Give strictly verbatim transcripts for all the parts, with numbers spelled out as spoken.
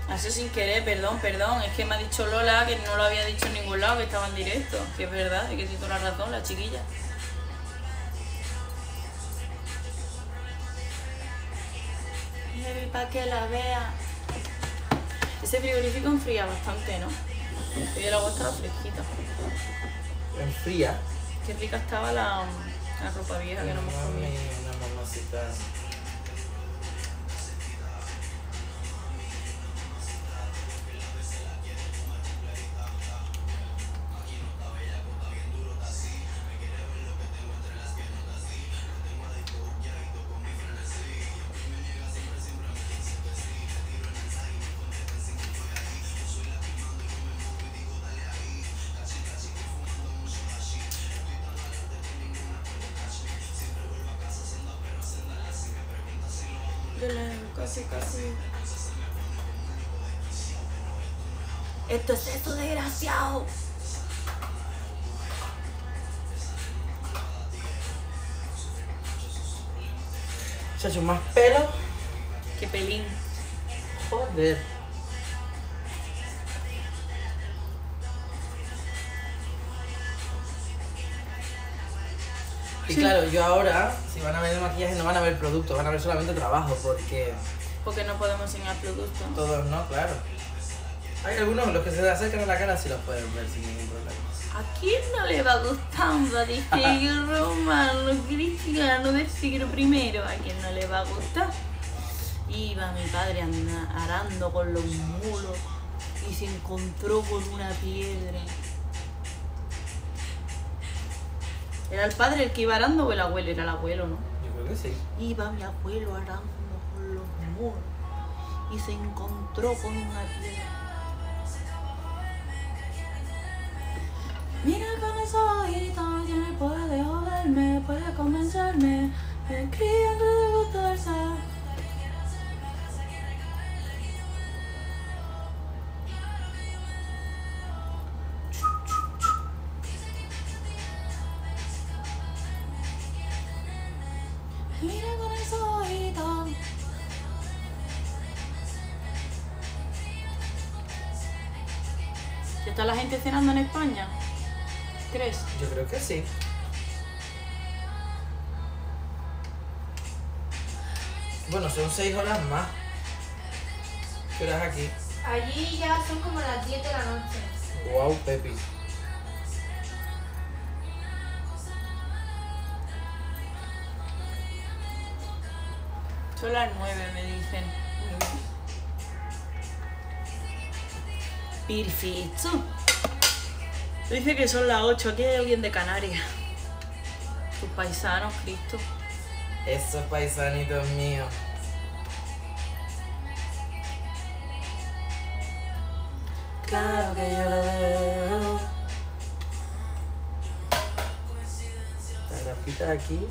Eso sin querer, perdón, perdón. Es que me ha dicho Lola que no lo había dicho en ningún lado, que estaba en directo. Que es verdad, y que tiene toda la razón, la chiquilla. Para que la vea. Ese frigorífico enfría bastante, ¿no? Y el agua estaba fresquita. ¿Enfría? Qué rica estaba la, la ropa vieja que no hemos comido. Una mamacita. Casi, casi. Esto es esto, desgraciado. Chacho, más pelo. Qué pelín. Joder. Y Sí. claro, yo ahora, si van a ver el maquillaje, no van a ver productos, van a ver solamente trabajo, porque Porque no podemos enseñar productos. todos no, claro. Hay algunos, los que se acercan a la cara, sí los pueden ver sin ningún problema. ¿A quién no le va gustando de siglo romano cristiano del siglo primero? ¿A quién no le va a gustar? Iba mi padre anda- arando con los mulos y se encontró con una piedra. ¿Era el padre el que iba arando o el abuelo? Era el abuelo, ¿no? Yo creo que sí. Iba mi abuelo arando con los mulos y se encontró con una piedra. Mira con esos ojitos, ya me puede joderme, puede convencerme, escribe antes de gustarse. Mira con esos ojitos. ¿Ya está la gente cenando en España? ¿Crees? Yo creo que sí. Bueno, son seis horas más. ¿Qué horas aquí? Allí ya son como las diez de la noche. Wow, Pepi. Son las nueve, me dicen. Perfecto. Dice que son las ocho. Aquí hay alguien de Canarias. Tus paisanos, Cristo. Esos paisanitos míos. Claro que yo lo veo. La grafita aquí.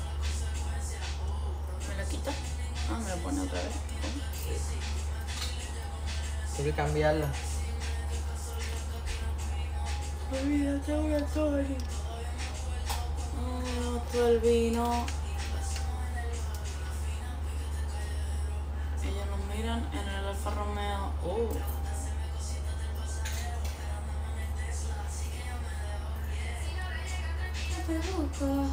¿Me la quita? Ah, me la pone otra vez. Hay que cambiarla. Olvídate, voy a Tori. Oh, todo el vino. Ellos nos miran en el Alfa Romeo. Oh. No te busco.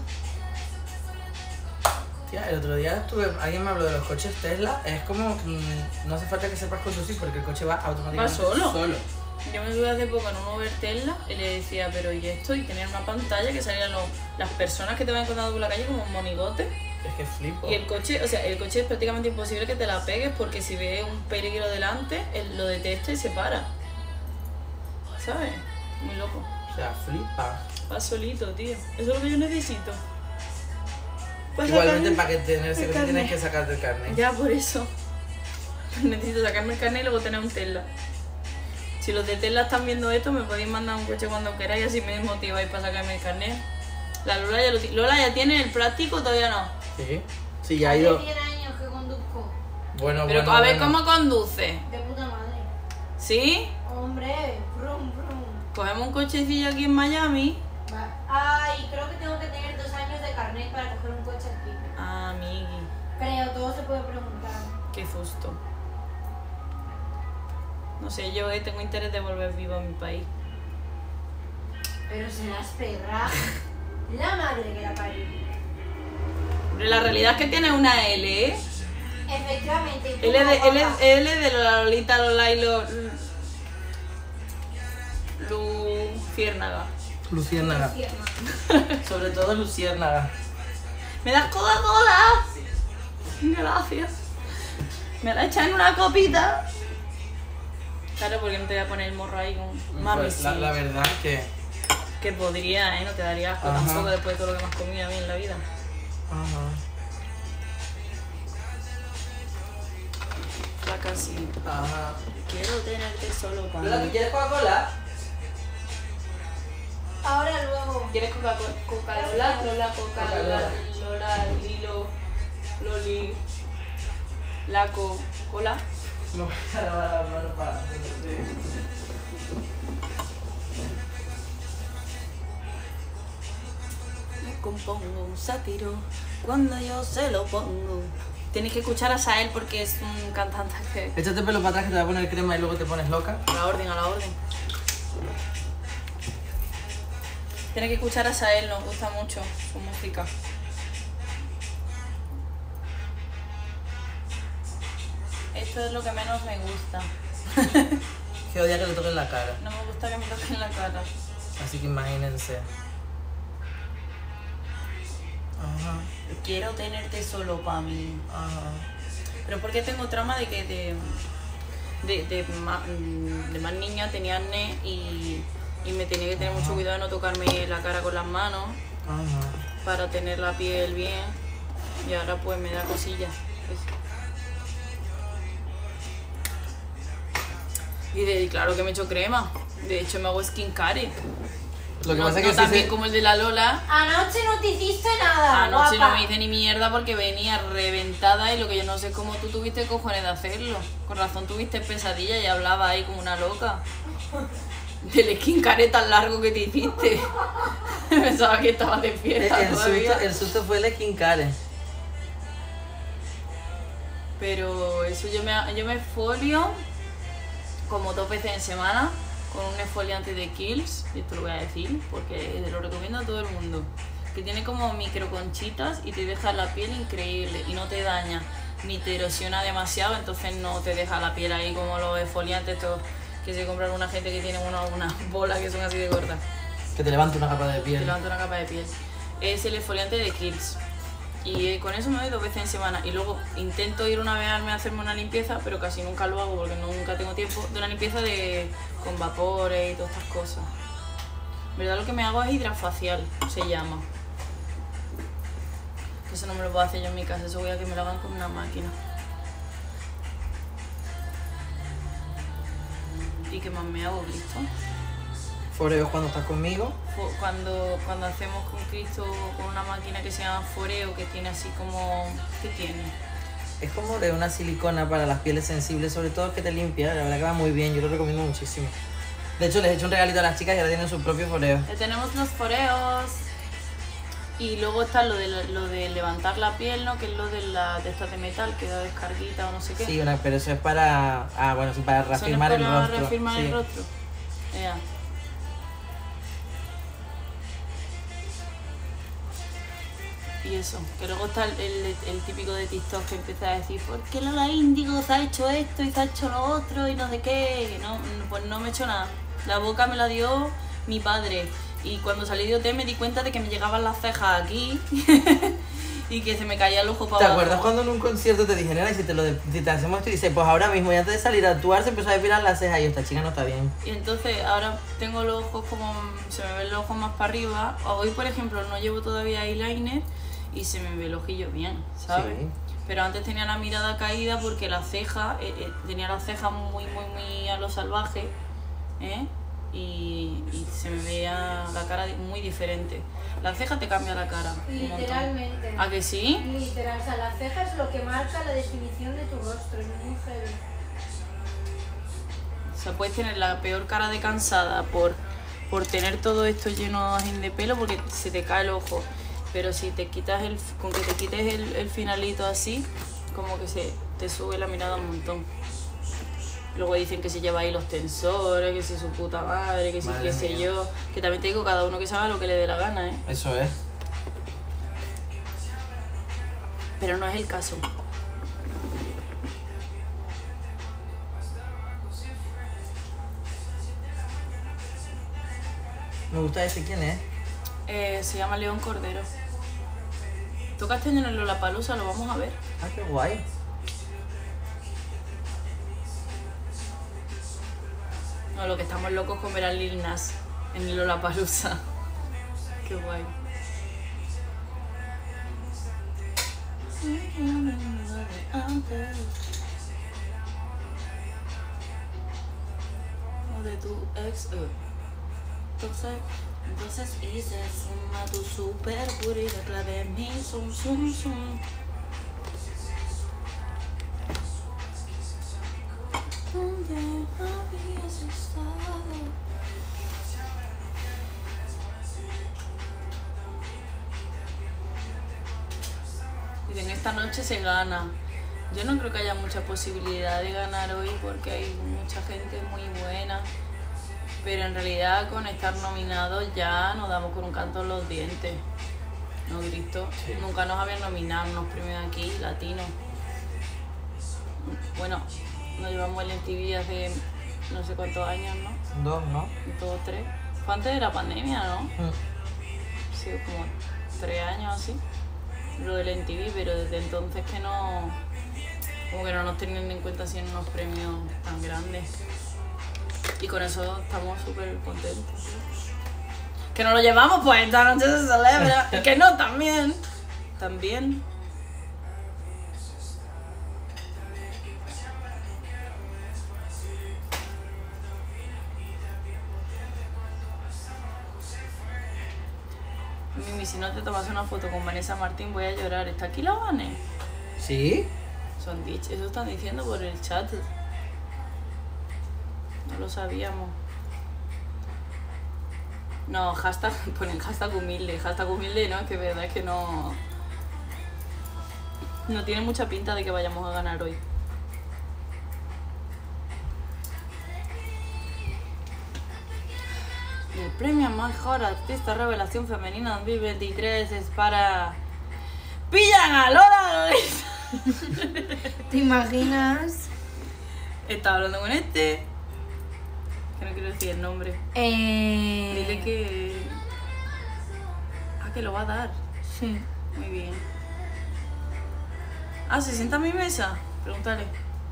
Tía, el otro día estuve, alguien me habló de los coches Tesla. Es como, mm, no hace falta que sepas conducir porque el coche va automáticamente ¿Va solo? solo. Yo me subí hace poco en un Uber Tesla y le decía, pero ¿y esto? Y tenía una pantalla que salían los- las personas que te van encontrando por la calle como monigotes. Es que flipo. Y el coche, o sea, el coche es prácticamente imposible que te la pegues porque si ve un peligro delante, él lo detecta y se para. ¿Sabes? Muy loco. O sea, flipa. Va solito, tío. Eso es lo que yo necesito. Pa' Igualmente sacarme- para que tener ese el coche tienes carnet. que sacarte el carnet. Ya, por eso. Necesito sacarme el carnet y luego tener un Tesla. Si los de Tesla están viendo esto, me podéis mandar un coche cuando queráis, así me motiváis para sacarme el carnet. La Lola ya lo tiene. ¿Lola ya tiene el práctico o todavía no? Sí. Sí, ya ha Hace ido. diez años que conduzco. Bueno, Pero bueno. a ver bueno. cómo conduce. De puta madre. ¿Sí? Hombre, brum, brum. Cogemos un cochecillo aquí en Miami. Va. Ay, creo que tengo que tener dos años de carnet para coger un coche aquí. Ah, amigui. Creo, todo se puede preguntar. Qué susto. No sé, yo eh, tengo interés de volver viva a mi país. Pero serás perra. La madre que la parió. Pero la realidad es que tiene una L, ¿eh? Efectivamente. y tú L de, como L, guapa. L de la Lolita Lola y lo... Luciérnaga. Luciérnaga. Sobre todo Luciérnaga. ¿Me das Coca-Cola? Gracias. ¿Me la echas en una copita? Claro, porque no te voy a poner el morro ahí con... Mami, Pues, sí. la, la verdad es que... Que podría, ¿eh? No te daría asco Ajá. tampoco después de todo lo que me has comido a mí en la vida. Ajá. Flaca, sí. Ajá. Quiero tenerte solo para Lola, ¿tú mí. quieres Coca-Cola? Ahora luego. ¿Quieres Coca-Cola? Coca-Cola, Lola, Coca-Cola, Lola, Lilo, Loli, la Coca-Cola. No voy a lavar las manos para... Me compongo un sátiro cuando yo se lo pongo. Tienes que escuchar a Sael porque es un cantante que... Échate pelo para atrás que te voy a poner crema y luego te pones loca. A la orden, a la orden. Tienes que escuchar a Sael, nos gusta mucho su música. Esto es lo que menos me gusta. Que odia que le toquen la cara. No me gusta que me toquen la cara. Así que imagínense. Ajá. Quiero tenerte solo para mí. Ajá. Pero porque tengo trauma de que de, de, de, ma- de más niña tenía acné y, y me tenía que tener mucho cuidado de no tocarme la cara con las manos Ajá. para tener la piel bien. Y ahora pues me da cosillas. Pues. Y, de, y claro que me echo crema. De hecho me hago skincare. Lo que no, pasa es no que tan sí bien se... como el de la Lola. Anoche no te hiciste nada. Anoche guapa. no me hice ni mierda porque venía reventada y lo que yo no sé es cómo tú tuviste cojones de hacerlo. Con razón tuviste pesadilla y hablaba ahí como una loca. Del skincare tan largo que te hiciste. Pensaba que estabas El, despierta el todavía. susto, el susto fue el skincare. Pero eso yo me, yo me folio como dos veces en semana con un exfoliante de Kiehl's, y esto lo voy a decir porque lo recomiendo a todo el mundo, que tiene como micro conchitas y te deja la piel increíble y no te daña ni te erosiona demasiado, entonces no te deja la piel ahí como los exfoliantes estos que se compran una gente que tiene una, unas bolas que son así de gordas. Que te levante una capa de Te piel. levanta una capa de piel. Es el exfoliante de Kiehl's. Y eh, con eso me doy dos veces en semana. Y luego intento ir una vez al mes a hacerme una limpieza, pero casi nunca lo hago porque nunca tengo tiempo. De una limpieza de con vapores y todas estas cosas. En verdad lo que me hago es hidrafacial, se llama. Eso no me lo puedo hacer yo en mi casa, eso voy a que me lo hagan con una máquina. ¿Y qué más me hago, Cristo? Foreos cuando estás conmigo. Fo- Cuando, cuando hacemos con Cristo con una máquina que se llama Foreo, que tiene así como... ¿Qué tiene? Es como de una silicona para las pieles sensibles, sobre todo que te limpia. La verdad que va muy bien, yo lo recomiendo muchísimo. De hecho, les he hecho un regalito a las chicas y ahora tienen sus propios foreos. Ya tenemos los foreos. Y luego está lo de, la- lo de levantar la piel, ¿no? Que es lo de la de estas de metal, que da descarguita o no sé qué. Sí, una- pero eso es para... Ah, bueno, sí, para Eso no es reafirmar el para rostro. reafirmar sí. el rostro. Ya. Y eso, que luego está el, el- el típico de TikTok que empieza a decir ¿por qué Lola Índigo se ha hecho esto y se ha hecho lo otro y no sé qué? Que no, pues no me he hecho nada. La boca me la dio mi padre. Y cuando salí de O T me di cuenta de que me llegaban las cejas aquí y que se me caía el ojo para ¿Te abajo. acuerdas cuando en un concierto te dije, nena, y si te, lo de- si te hacemos esto? Y dice, pues ahora mismo, y antes de salir a actuar, se empezó a depilar las cejas y yo, esta chica no está bien. Y entonces ahora tengo los ojos como... se me ven los ojos más para arriba. Hoy, por ejemplo, no llevo todavía eyeliner y se me ve el ojillo bien, ¿sabes? Sí. Pero antes tenía la mirada caída porque la ceja, eh, eh, tenía las cejas muy, muy, muy a lo salvaje, ¿eh? Y, y se me veía la cara di- muy diferente. La ceja te cambia la cara un montón. Literalmente. ¿A que sí? Literal, o sea, la ceja es lo que marca la definición de tu rostro, es muy heavy. O sea, puedes tener la peor cara de cansada por, por tener todo esto lleno de pelo porque se te cae el ojo. Pero si te quitas el, con que te quites el, el finalito así, como que se te sube la mirada un montón. Luego dicen que se lleva ahí los tensores, que si su puta madre, que si Madre qué sé mía. yo. Que también te digo, cada uno que se haga lo que le dé la gana, ¿eh? Eso es. Pero no es el caso. Me gusta ese, ¿quién es? Eh, se llama León Cordero. Toca este año en el Lollapalooza, lo vamos a ver. Ah, qué guay. No, lo que estamos locos con ver a Lil Nas en el Lollapalooza. Qué guay. O de tu ex. eh. Entonces, entonces hice suma tu super puri detrás de mí, zum, zum, zum. ¿Dónde habías estado? Dicen, esta noche se gana. Yo no creo que haya mucha posibilidad de ganar hoy porque hay mucha gente muy buena. Pero en realidad con estar nominados ya nos damos con un canto en los dientes. ¿No, Cristo? Sí. Nunca nos habían nominado unos premios aquí, latinos. Bueno, nos llevamos el M T V hace no sé cuántos años, ¿no? Dos, ¿no? Dos, tres. Fue antes de la pandemia, ¿no? Mm. Sí, como tres años así. Lo del M T V, pero desde entonces que no... Como que no nos tenían en cuenta así en unos premios tan grandes. Y con eso estamos súper contentos. Que no lo llevamos, pues esta noche se celebra. Y que no, también. También. Mimi, si no te tomas una foto con Vanessa Martín voy a llorar. ¿Está aquí la Vane? ¿Sí? Son dich- Eso están diciendo por el chat. No lo sabíamos. No, hashtag, ponen hashtag humilde. Hashtag humilde, no, es que verdad es que no... No tiene mucha pinta de que vayamos a ganar hoy. Y el premio a mejor artista revelación femenina dos mil veintitrés es para... ¡Pillan a Lola! ¿Te imaginas? Estaba hablando con este, que no quiero decir el nombre. Eh... Dile que... Ah, que lo va a dar. Sí. Muy bien. Ah, ¿se sienta a mi mesa? Pregúntale.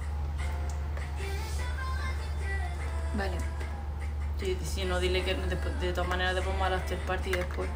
Vale. Si, si no, dile que después- de todas maneras después vamos a la after party después.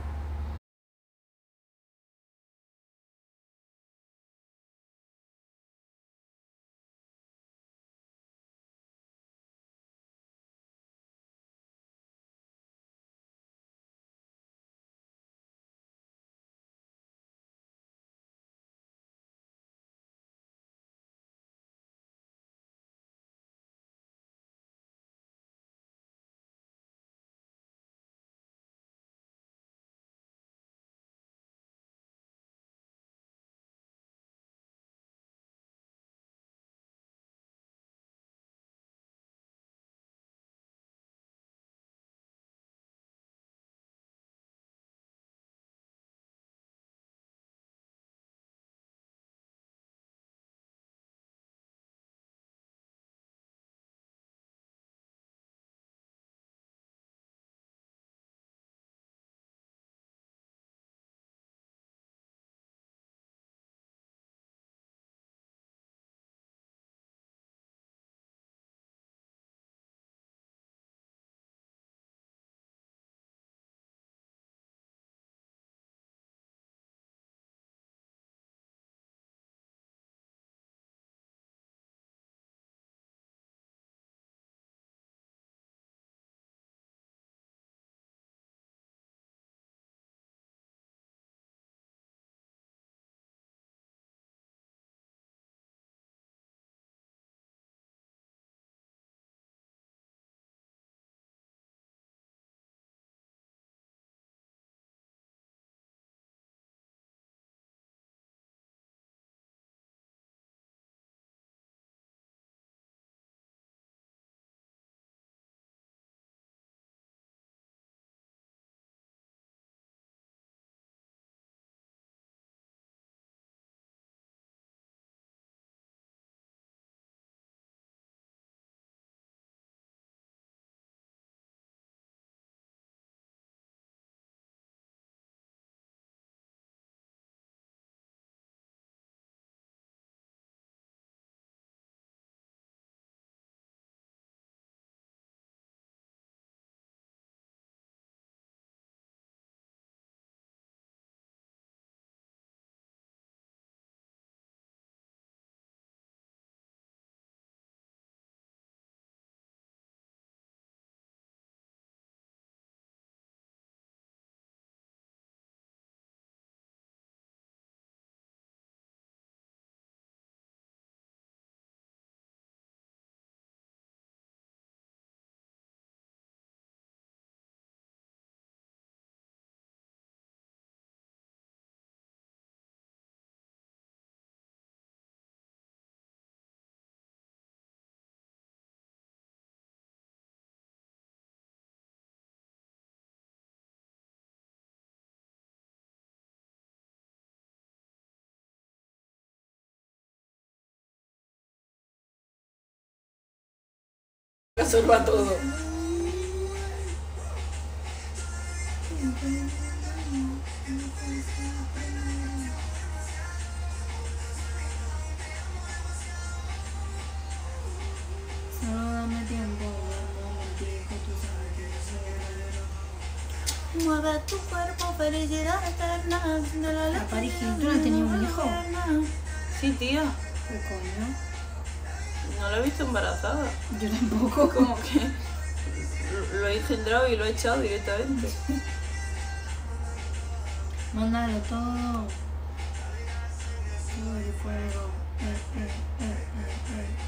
Absorba todo. Solo dame tiempo, mueve tu cuerpo, felicidad eterna. La Paris Hilton ha tenido un hijo. Sí, tía. ¿Qué coño? No la he visto embarazada. Yo tampoco. Como que lo he engendrado y lo he echado directamente. Mándalo todo. Todo el fuego. Eh, eh, eh, eh, eh.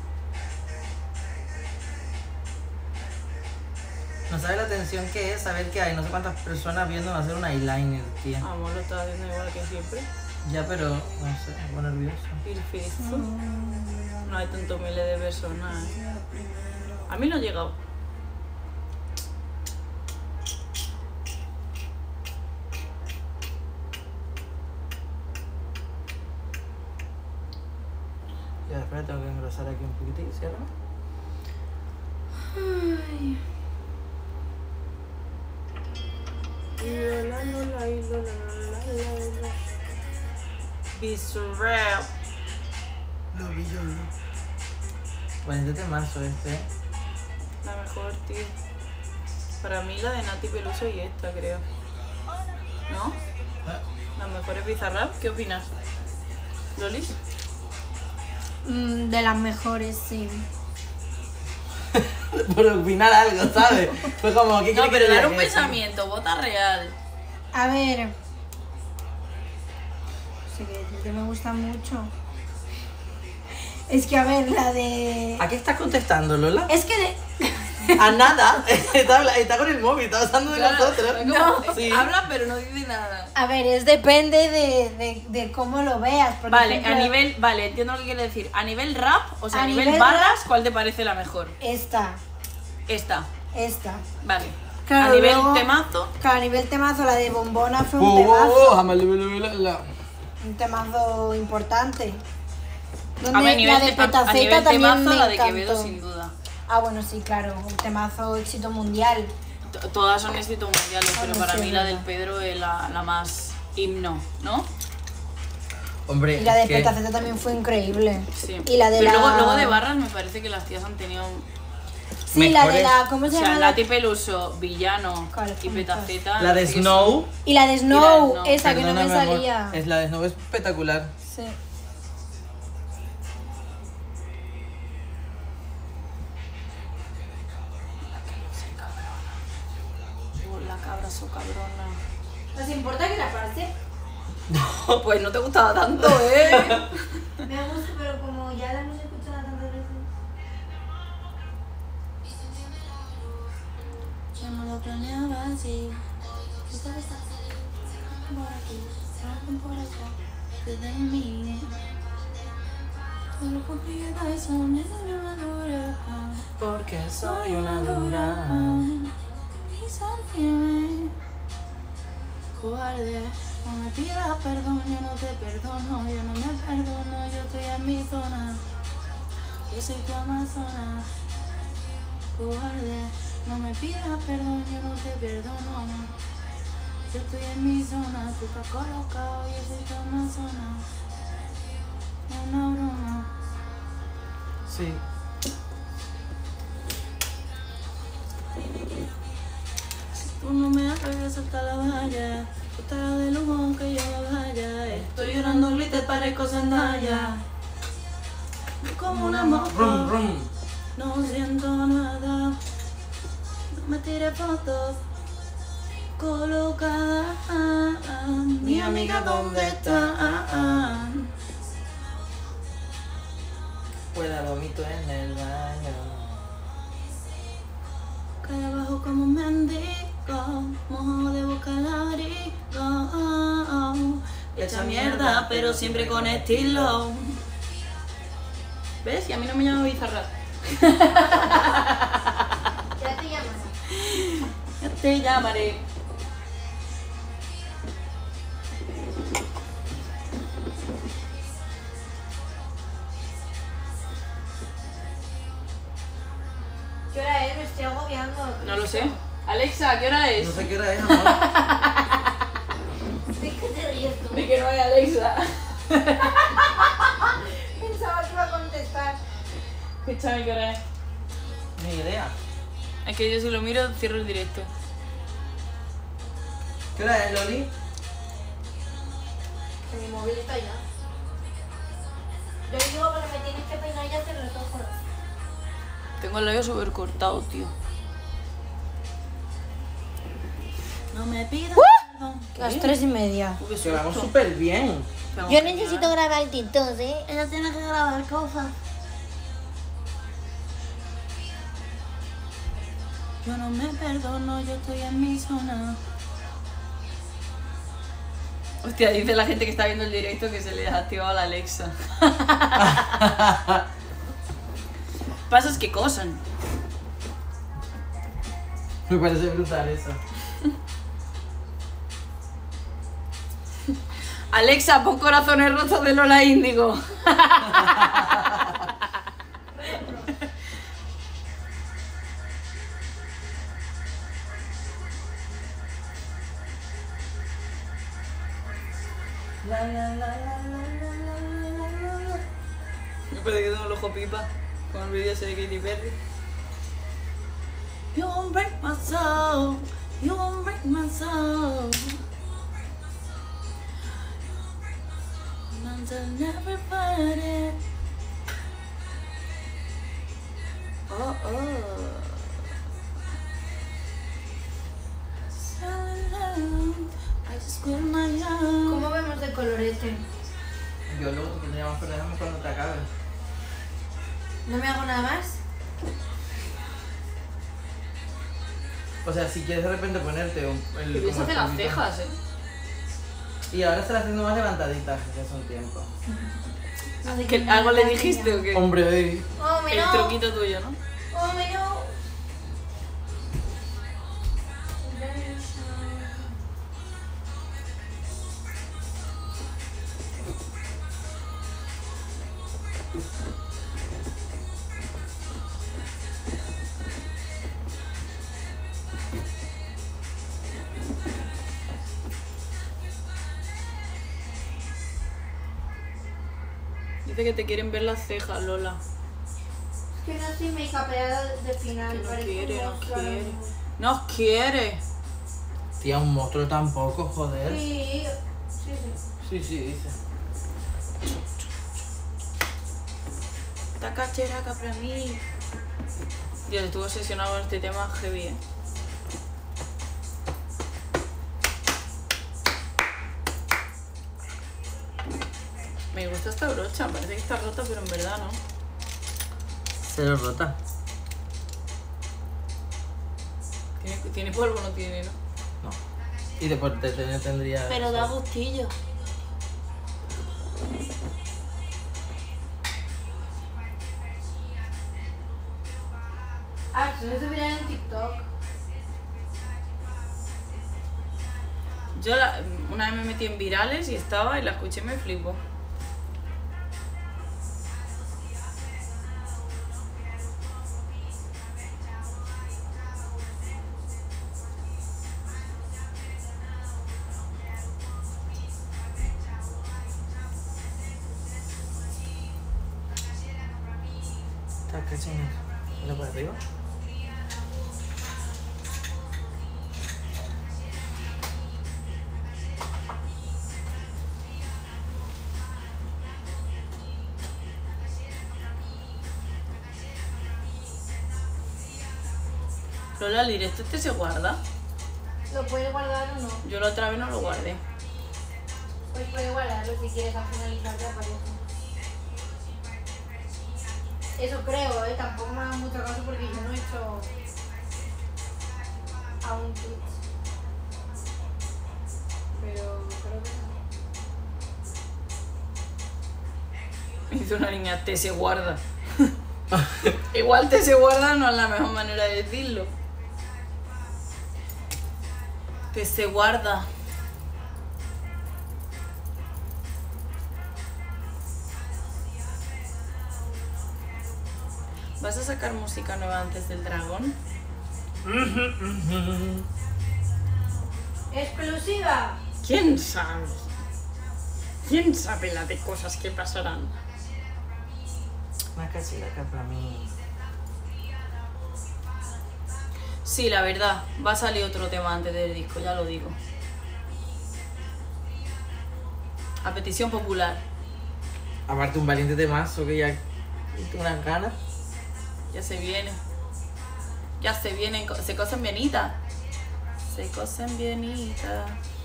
No sabes la tensión que es saber que hay no sé cuántas personas viendo hacer un eyeliner, tía. Amor, lo estaba haciendo igual que siempre. Ya, pero no sé, me pongo nervioso. Perfecto. No hay tantos miles de personas. ¿eh? A mí no ha llegado. Ya, espera, tengo que engrosar aquí un poquitín, ¿cierto? Ay. Bizarrap. Lo vi yo, ¿no? Bueno, este temazo este. La mejor, tío. Para mí la de Nati Peluso y esta, creo. ¿No? Las mejores Bizarrap, ¿qué opinas? ¿Lolis? Mm, de las mejores, sí. Por opinar algo, ¿sabes? Fue como, ¿qué No, quiere que pero te dar diga un que pensamiento, vota real. A ver. Sí, que decir que me gusta mucho. Es que, a ver, la de... sí? ¿A qué estás contestando, Lola? Es que de... A nada. está, habla- está con el móvil, está hablando de nosotros. No, Sí. habla pero no dice nada. A ver, es depende de, de, de cómo lo veas. Por Vale, ejemplo, a nivel, vale, entiendo lo que quiere decir. A nivel rap, o sea, a, A nivel, nivel barras, rap- ¿cuál te parece la mejor? Esta, Esta, esta. vale. Claro, a nivel luego- temazo, Claro, a nivel temazo, la de Bombona fue un Oh, temazo. oh, oh, jamás le- le- le- le- Un temazo importante. Donde a ver, nivel, la de te- a- a Petaceta nivel también temazo, me la de encantó. Quevedo sin duda. Ah, bueno, sí, claro, un temazo éxito mundial. T- Todas son éxitos mundiales, pero Ah, para sí, mí es la verdad. del Pedro es la, la más himno, ¿no? Hombre, Y la de es que- Petaceta también fue increíble. Sí. Y la de pero la... luego, luego de barras me parece que las tías han tenido... Sí, la de mejores. la... ¿Cómo O se sea, llama? la- Nati Peluso, Villano Claro, y son Petaceta... La de sí que Snow. Y la de Snow, Snow. esa que no me Perdóname, amor, salía. Es la de Snow es espectacular. Sí. son- Oh, la cabra so cabrona. ¿Os importa que la pase? Pues no te gustaba tanto, ¿eh? Me gusta, pero como ya la hemos escuchado tantas veces. Yo no lo planeaba así. Por aquí, por allá, desde mí. Solo confiada y son una dura. Porque soy una dura. Quizás firme, cobarde. No me pidas perdón, yo no te perdono. Yo no me perdono, yo estoy en mi zona. Yo soy tu amazona. Cobarde, no me pidas perdón, yo no te perdono. Yo estoy en mi zona, tú estás colocado, yo soy tu amazona. Una broma. Sí. Tú no me hagas saltar la valla. Tú estás de lujo aunque yo no vaya. Estoy llorando glitter, parezco Zendaya. Como una moto. Rum, rum. No siento nada. No me tires fotos. Colocada. Mi amiga, ¿dónde está? Pueda vomito en el baño. Cae abajo como un mendigo, mojo de boca al abrigo. Echa mierda, pero siempre con estilo. ¿Ves? Y a mí no me llama Bizarrap. Ya te llamas. Ya te llamaré. joder, me estoy agobiando. No lo sé. Alexa, ¿qué hora es? No sé qué hora es, amor. ¿De qué te ríes tú? De que no hay Alexa. Pensaba que iba a contestar. Escúchame, ¿qué hora es? Ni idea. Es que yo si lo miro, cierro el directo. ¿Qué hora es, Loli? Que mi móvil está allá. Yo digo que me tienes que peinar y hacer los ojos. Tengo el labio súper cortado, tío. No me pidas perdón. Las tres y media. Uy, qué Que vamos susto. súper bien. Vamos Yo genial. necesito grabar TikToks, ¿eh? Ella tiene que grabar cosas. Yo no me perdono, yo estoy en mi zona. Hostia, dice la gente que está viendo el directo que se le ha activado la Alexa. Pasas que cosan. Me parece brutal eso. Alexa, pon corazones rotos de Lola Índigo. La, la, la, la, la, la, la, la, la. Me parece que tengo el ojo pipa con el vídeo ese de Katy Perry. You won't break my soul, you won't break my soul. Until everybody. Oh, oh. So alone, I just quit my love. ¿Cómo vemos de colorete? Yo luego te pondría más, pero déjame cuando te acabe. ¿No me hago nada más? O sea, si quieres de repente ponerte un, el. Y ves como hace el las polvito. cejas, eh. Y ahora están haciendo más levantaditas desde hace un tiempo. No sé ¿Qué, qué ¿Algo le me dijiste o qué? Hombre, eh. Oh, me El no. truquito tuyo, ¿no? Oh, me no. Dice que te quieren ver las cejas, Lola. Es que no estoy make-upeada de final. Que no parezco quiere, un no monstruo ahora quiere. mismo. ¡No quiere! Tía, un monstruo tampoco, joder. Sí, sí, sí. Sí, sí, dice. Esta cacheraca para mí. Dios, estuve obsesionado con este tema heavy, eh. Me gusta esta brocha, parece que está rota, pero en verdad no. Cero rota. ¿Tiene, tiene polvo o no tiene, no? No. Y después te, te- tendría. Pero da gustillo. Ah, si no estuviera en TikTok. Yo la- una vez me metí en virales y estaba y la escuché y me flipo. Está cachina. ¿Lo por arriba? Lola, el directo este se guarda. ¿Lo puedes guardar o no? Yo la otra vez no lo guardé. Pues puedes guardarlo si quieres al finalizar te aparece. Eso creo, ¿eh? Tampoco me hagas mucho caso porque yo no he hecho aún Twitch. Pero creo que no. Me hizo una niña, te se guarda. Igual te se guarda no es la mejor manera de decirlo. Te se guarda. ¿Vas a sacar música nueva antes del dragón? Exclusiva. ¿Quién sabe? ¿Quién sabe la de cosas que pasarán? Más casi acá para mí. Sí, la verdad, va a salir otro tema antes del disco, ya lo digo. A petición popular. Aparte un valiente temazo que ya tengo unas ganas. Ya se viene. Ya se vienen, co- se cosen bienitas. Se cosen bienitas.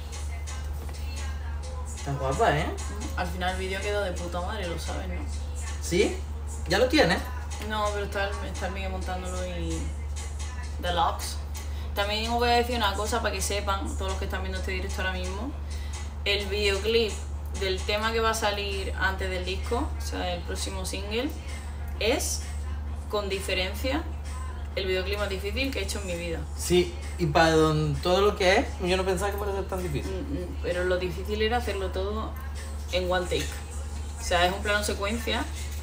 Estás guapa, ¿eh? Al final el vídeo quedó de puta madre, lo sabes, ¿no? ¿Sí? ¿Ya lo tienes? No, pero está, el- está el Miguel montándolo y... Deluxe. También os voy a decir una cosa para que sepan, todos los que están viendo este directo ahora mismo. El videoclip del tema que va a salir antes del disco, o sea, el próximo single, es, con diferencia, el videoclip más difícil que he hecho en mi vida. Sí, y para don- todo lo que es, yo no pensaba que fuera a ser tan difícil. Mm, mm, Pero lo difícil era hacerlo todo en one take. O sea, es un plano secuencia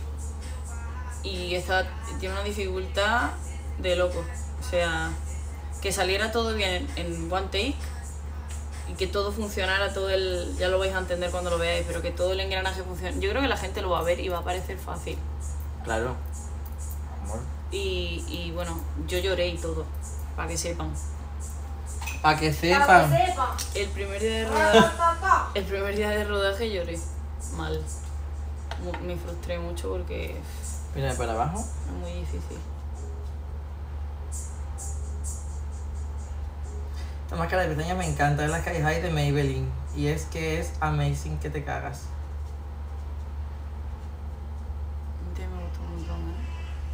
y está, tiene una dificultad de loco. O sea, que saliera todo bien en, en one take y que todo funcionara, todo el... Ya lo vais a entender cuando lo veáis, pero que todo el engranaje funcione. Yo creo que la gente lo va a ver y va a parecer fácil. Claro. Amor. Y, y bueno, yo lloré y todo, para que sepan. Para que Para sepan. que sepa. El primer día de rodaje, Ra-ra-ra-ra. el primer día de rodaje lloré mal. Mu- Me frustré mucho porque Mira para abajo. es muy difícil. Esta máscara de pestañas me encanta, es la Sky High de Maybelline. Y es que es amazing que te cagas. Este me gustó un montón, ¿eh?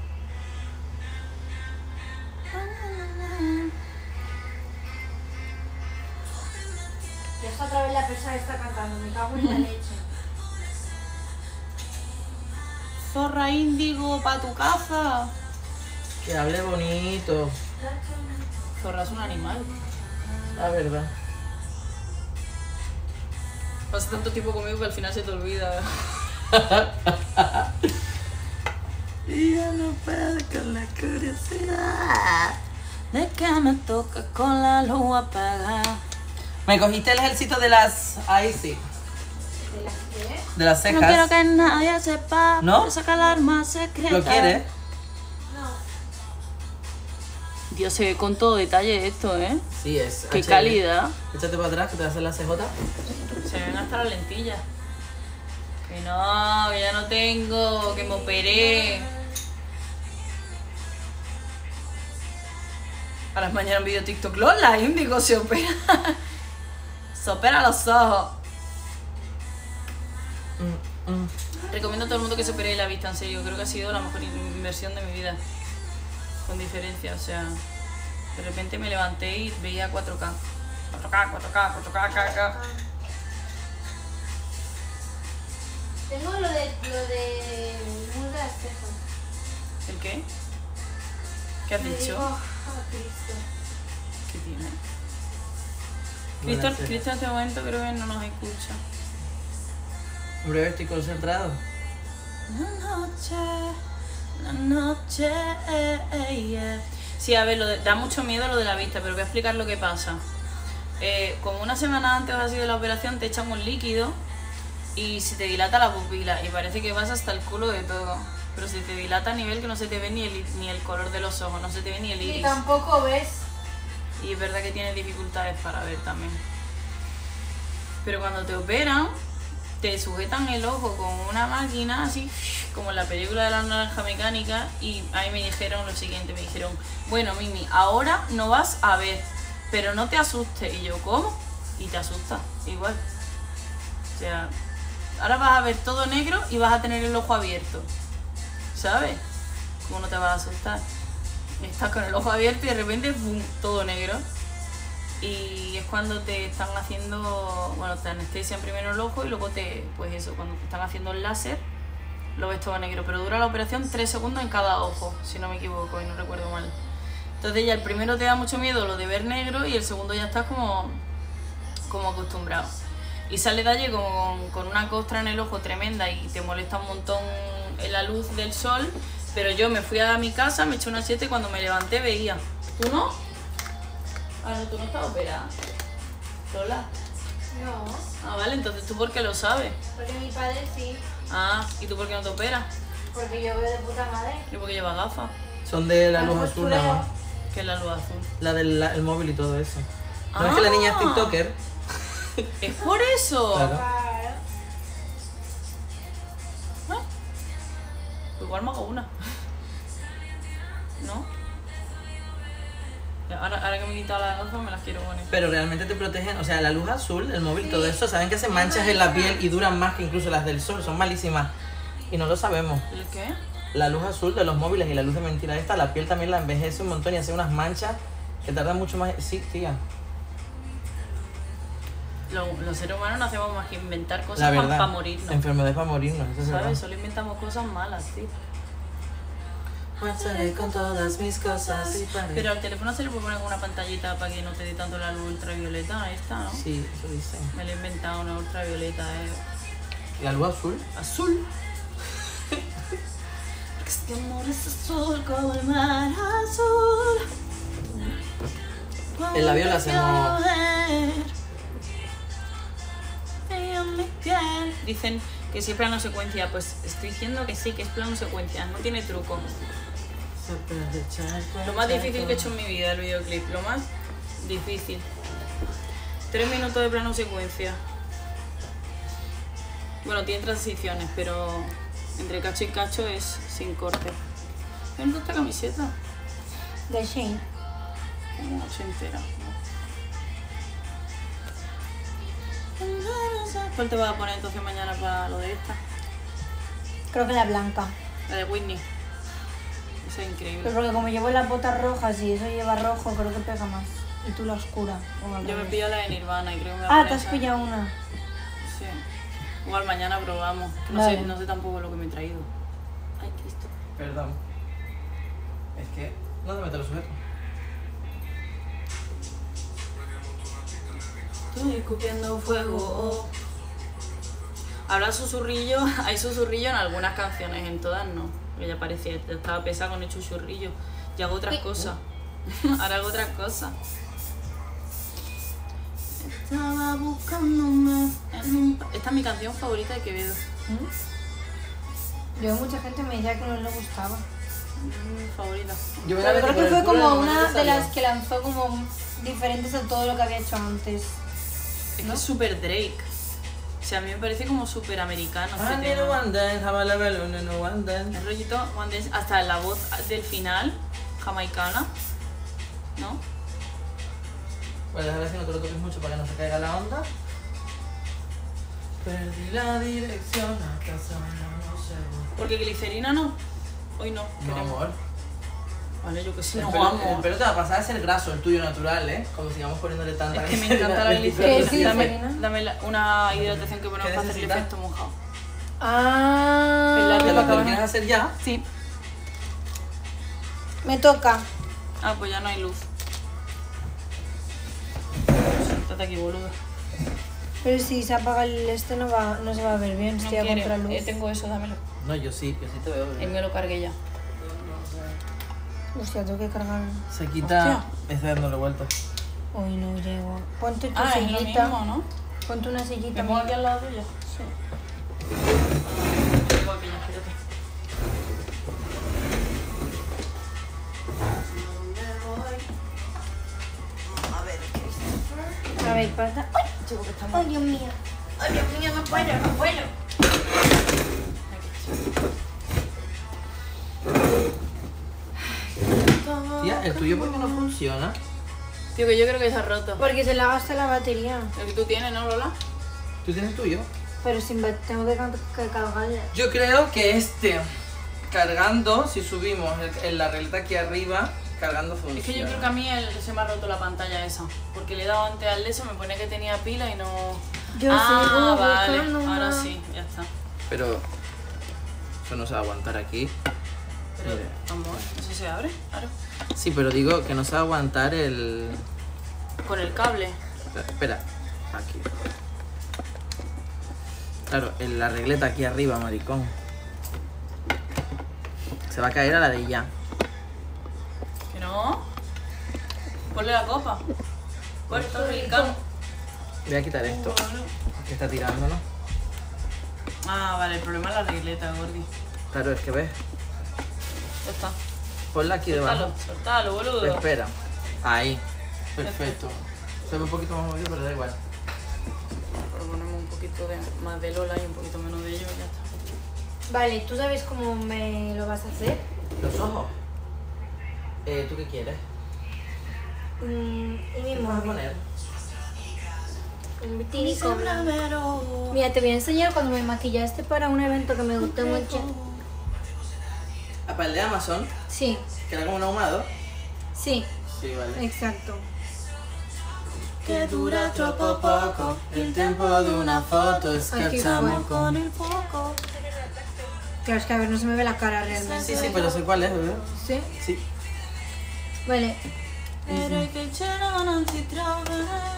Ya está otra vez la persona que está cantando, me cago en la leche. Zorra índigo pa' tu casa. Que hable bonito. Zorra es un animal. La verdad. Pasa tanto tiempo conmigo que al final se te olvida. Y ya no puedo con la curiosidad. De que me toca con la luz apagada. Me cogiste el ejército de las Icy. ¿De las qué? De las cejas. No quiero que nadie sepa. ¿No? Esa alarma secreta. ¿Lo quieres? No. Dios, se ve con todo detalle esto, ¿eh? Sí, es. Qué H D. calidad. Échate para atrás que te va a hacer la C J. Se ven hasta las lentillas. Que no, que ya no tengo, que me operé. A las mañanas en vídeo TikTok, Lola, Índigo se opera. Se opera los ojos. Mm, mm. Recomiendo a todo el mundo que se opere la vista, en serio. Creo que ha sido la mejor inversión de mi vida. Con diferencia, o sea. De repente me levanté y veía cuatro K. cuatro K, cuatro K, cuatro K, K, K. Tengo lo de lo de muro de las cejas. ¿El qué? ¿Qué has Me dicho? digo, ah, Cristo. ¿Qué tiene? Buenas Cristo, cejas. Cristo en este momento creo que no nos escucha. Hombre, estoy concentrado. La noche, la noche, eh, eh, yeah. Sí, a ver, lo de- da mucho miedo lo de la vista, pero voy a explicar lo que pasa. Eh, como una semana antes o así de la operación te echan un líquido y se te dilata la pupila y parece que vas hasta el culo de todo. Pero se te dilata a nivel que no se te ve ni el, ni el color de los ojos, no se te ve ni el Y iris. tampoco ves. Y es verdad que tienes dificultades para ver también. Pero cuando te operan, te sujetan el ojo con una máquina así, como en la película de la naranja mecánica, y a mí me dijeron lo siguiente, me dijeron, bueno Mimi, ahora no vas a ver, pero no te asustes. Y yo, ¿cómo? Y te asusta, igual. O sea, ahora vas a ver todo negro y vas a tener el ojo abierto, ¿sabes? ¿Cómo no te vas a asustar? Estás con el ojo abierto y de repente, ¡pum!, todo negro. Y es cuando te están haciendo, bueno, te anestesian primero el ojo y luego te, pues eso, cuando te están haciendo el láser, lo ves todo negro. Pero dura la operación tres segundos en cada ojo, si no me equivoco y no recuerdo mal. Entonces ya el primero te da mucho miedo lo de ver negro y el segundo ya estás como, como acostumbrado. Y sale de allí con, con una costra en el ojo tremenda y te molesta un montón en la luz del sol, Pero yo me fui a mi casa, me eché una siesta y cuando me levanté veía. ¿Tú no? Ah, no, tú no estás operada. Lola. No, Ah, vale, entonces tú por qué lo sabes. porque mi padre sí. Ah, ¿y tú por qué no te operas? Porque yo veo de puta madre. ¿Y por qué llevas gafas? Son de la Al luz azul nada más. ¿Qué es la luz azul? La del la- el móvil y todo eso. ¿No es que la niña es TikToker? ¿Es por eso? Claro. Claro. Ah, pues igual me hago una. ¿No? Ahora, ahora que me he quitado las gafas me las quiero poner. Pero realmente te protegen, o sea, la luz azul, el móvil, todo eso, saben que hacen manchas en la piel y duran más que incluso las del sol, son malísimas. Y no lo sabemos. ¿El qué? La luz azul de los móviles y la luz de mentira esta, la piel también la envejece un montón y hace unas manchas que tardan mucho más. Sí, tía. Lo- los seres humanos no hacemos más que inventar La cosas para verdad. morirnos. Enfermedades para morirnos, eso es ¿Sabes? verdad. Solo inventamos cosas malas, tío. Marcharé con todas mis cosas y paré. Pero al teléfono se le puede poner una pantallita para que no te dé tanto la luz ultravioleta. Ahí está, ¿no? Sí, eso dicen. Me lo he inventado, una ultravioleta eh. La luz azul. azul. Porque este amor es azul como el mar azul. En la viola hacemos- Dicen que si es plano secuencia, pues estoy diciendo que sí, que es plano secuencia, no tiene truco. Lo más difícil que he hecho en mi vida el videoclip, lo más difícil. Tres minutos de plano secuencia. Bueno, tiene transiciones, pero entre cacho y cacho es sin corte. ¿Me gusta esta camiseta? De Shane. Como ochentera, ¿no? ¿Cuál te vas a poner entonces mañana para lo de esta? Creo que la blanca. La de Whitney. Esa es increíble. Pero porque como llevo las botas rojas y eso lleva rojo, creo que pega más. Y tú la oscura. o al Yo me revés. pillo la de Nirvana y creo que me voy a Ah, poner te has esa. pillado una. Sí. Igual mañana probamos. No, Vale. sé, no sé tampoco lo que me he traído. Ay, Cristo. Perdón. Es que no te meto los sujetos. Estoy escupiendo fuego. Habrá susurrillo, hay susurrillo en algunas canciones, en todas no. Ella parecía, estaba pesada con el susurrillo. Y hago otras Uy. cosas. Ahora hago otras cosas. Estaba buscándome en un... Esta es mi canción favorita de Quevedo. Yo mucha gente me decía que no le gustaba. Mi favorita. Yo me Pero la creo metí por que el fue culo en el como momento una que de salió. las que lanzó como diferentes a todo lo que había hecho antes. Es ¿No? que es súper Drake. O sea, a mí me parece como súper americano este I need tema. a one dance, have a level, no, no, one dance. El rollito One Dance, hasta la voz del final, jamaicana, ¿no? Bueno, déjame ver si no te lo toques mucho para que no se caiga la onda. Perdí la dirección a casa, no sé. Porque glicerina no. Hoy no. No, queremos. amor. Vale, yo que sé. El No, pelo, el amor. pelo te va a pasar a ser graso, el tuyo natural, ¿eh? Como sigamos poniéndole tanta Es que me glicerina, encanta la veinticuatro ¿Qué glicerina. es siete. Dame, glicerina? dame la- una hidratación que ponemos ¿Qué para hacer el necesitas? efecto mojado. Ah, El labio ¿Te para lo, te lo acabar. quieres hacer ya? Sí. me toca. Ah, pues ya no hay luz. Siéntate aquí, boluda. Pero si se apaga el este no va, no se va a ver bien, No estoy a quiere. contraluz. Eh, tengo eso, dámelo. No, yo sí, yo sí te veo. Él me lo cargué ya. Hostia, tengo que cargar. Se quita. Hostia. Estoy dándole vueltas. Hoy no llego. Ponte tu Ah, es lo sillita. mismo, ¿no? Ponte una sillita. ¿Me pongo aquí mía. al lado tuyo? Sí. Tengo aquella, espérate. A ver, pasa. ¡Ay! Chico, que está ¡Ay, Dios mío! ¡Ay, Dios mío, no puedo, no puedo! Tía, ¿el tuyo por qué no funciona? Tío, que yo creo que se ha roto. Porque se le gasta la batería. El que tú tienes, ¿no, Lola? ¿Tú tienes el tuyo? Pero sin ba- tengo que, can- que cargarla. Yo creo que este, cargando, si subimos el- el- la regleta aquí arriba, cargando funciona. Es que yo creo que a mí el- se me ha roto la pantalla esa. Porque le he dado antes al de eso, me pone que tenía pila y no... Yo ah, sigo vale. buscando Ahora más. sí, ya está. Pero eso no se va a aguantar aquí. Pero, Mire. amor, ¿eso se abre? Claro. Sí, pero digo que no se va a aguantar el... Por el cable. Espera, aquí. Claro, en la regleta aquí arriba, maricón. Se se va a caer a la de ella. Que no. Ponle la copa. Pues está delicado. Voy a quitar esto, que está tirando, ¿no? Ah, vale, el problema es la regleta, Gordi. Claro, es que ves. Ya está. Ponla aquí Soltalo, debajo. soltalo, boludo. Espera. Ahí. Perfecto. Se ve un poquito más movido, pero da igual. Pero ponemos un poquito de, más de Lola y un poquito menos de ello y ya está. Vale, ¿tú sabes cómo me lo vas a hacer? ¿Los ojos? Eh, ¿tú qué quieres? Mm, y mi ¿Qué vas a móvil. poner? Un bikini con blanco. Mira, te voy a enseñar cuando me maquillaste para un evento que me gustó mucho. ¿A para el de Amazon? Sí, ¿Que era como un ahumado? sí, Sí, vale. exacto. Que dura troppo poco, el tiempo de una foto, escarchamos con el foco. Claro, es que a ver, no se me ve la cara realmente. Sí, sí, pero sé cuál es, bebé. ¿Sí? Sí. Vale. Era che c'era non si trova.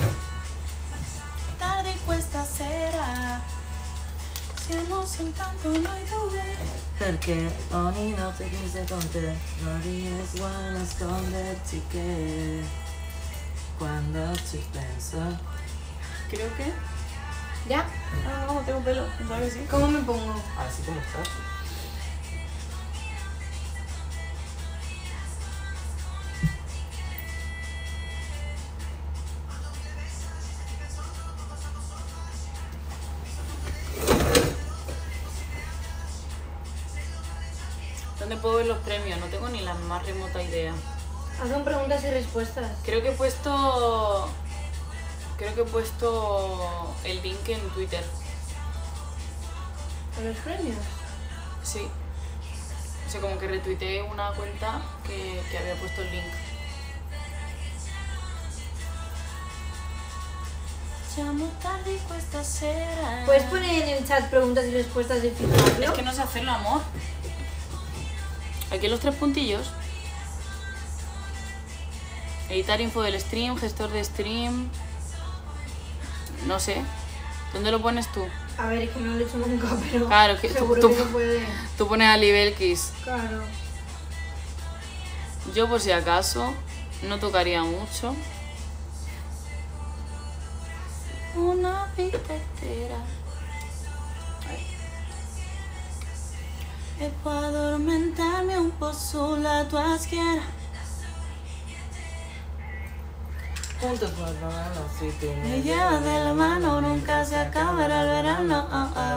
Tardi questa sera. Siamo soltanto noi due. Perché ogni notte che sei con te non riesco a nasconderti che quando ci penso. Creo que. ¿Ya? Ah, no, tengo pelo. ¿Sabes que sí? ¿Cómo me pongo? Así como estás. ¿Dónde puedo ver los premios? No tengo ni la más remota idea. Hacen preguntas y respuestas. Creo que he puesto. Creo que he puesto el link en Twitter. ¿A los premios? Sí. O sea, como que retuiteé una cuenta que, que había puesto el link. Siamo tardi questa sera. ¿Puedes poner en el chat preguntas y respuestas de Es fijarlo? que no sé hacerlo, amor. Aquí los tres puntillos. Editar info del stream, gestor de stream. No sé. ¿Dónde lo pones tú? A ver, es que no lo he hecho nunca, pero Claro, que tú- seguro tú- que se puede. Tú pones a Libelkis. Claro. Yo por si acaso no tocaría mucho. Una vida entera. E può addormentarmi un po' sulla tua schiena. Juntos por el verano, si tú Me llevas de la mano, nunca se acabará el verano. Oh, oh.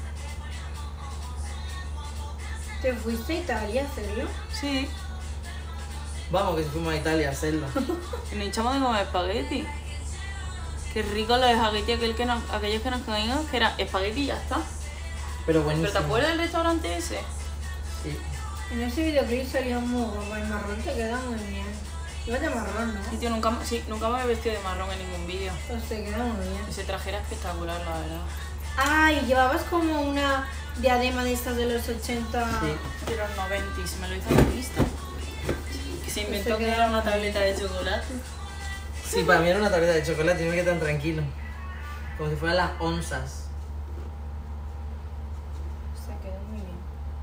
¿Te fuiste a Italia, en serio? Sí, Vamos, que si fuimos a Italia a hacerlo. y nos hinchamos de comer espagueti. Qué rico los espagueti, aquel que nos, aquellos que nos comimos, que era espagueti y ya está. Pero buenísimo. ¿Pero te acuerdas del restaurante ese? Sí. En ese videoclip salía muy guapo. El marrón te queda muy bien. Iba de marrón, ¿no? Sí, tío, nunca, sí, nunca me he vestido de marrón en ningún vídeo. Pues te queda muy bien. Ese traje era espectacular, la verdad. Ay, llevabas como una diadema de estas de los ochenta. Sí. De los noventa, se me lo hizo la vista. Que se inventó que era una tableta de chocolate. Sí, para mí era una tableta de chocolate y me quedé tan tranquilo. Como si fueran las onzas. Se quedó muy bien.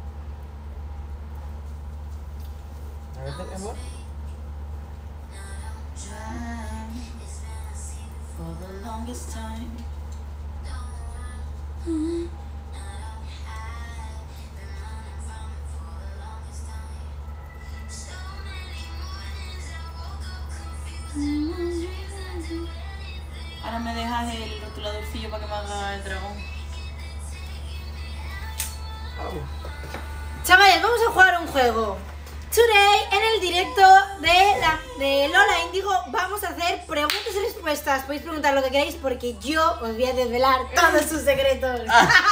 A ver, amor. For the longest time. Ahora me dejas el rotuladorcillo para que me haga el dragón. Au. Chavales, vamos a jugar un juego. Today, en el directo de, la, de Lola Índigo, vamos a hacer preguntas y respuestas. Podéis preguntar lo que queráis porque yo os voy a desvelar todos sus secretos.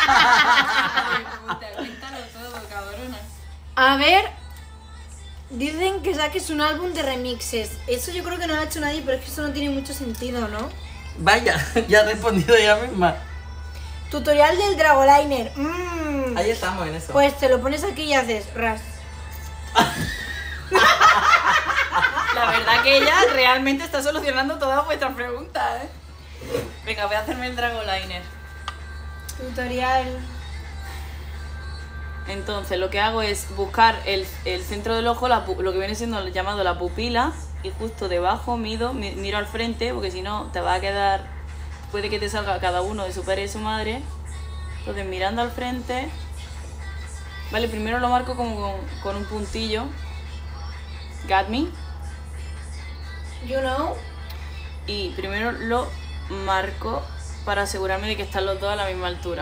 Cuéntalo todo, cabrona. A ver, dicen que saques un álbum de remixes. Eso yo creo que no lo ha hecho nadie, pero es que eso no tiene mucho sentido, ¿no? Vaya, ya he respondido ella misma. Tutorial del Dragoliner. Mm. Ahí estamos en eso. Pues te lo pones aquí y haces ras. La verdad que ella realmente está solucionando todas vuestras preguntas, ¿eh? Venga, voy a hacerme el Dragoliner. Tutorial. Entonces lo que hago es buscar el, el centro del ojo, la pu- lo que viene siendo llamado la pupila, y justo debajo mido, mi- miro al frente, porque si no te va a quedar, puede que te salga cada uno de su padre y su madre. Entonces mirando al frente, vale, primero lo marco como con, con un puntillo, got me, You know. y primero lo marco para asegurarme de que están los dos a la misma altura.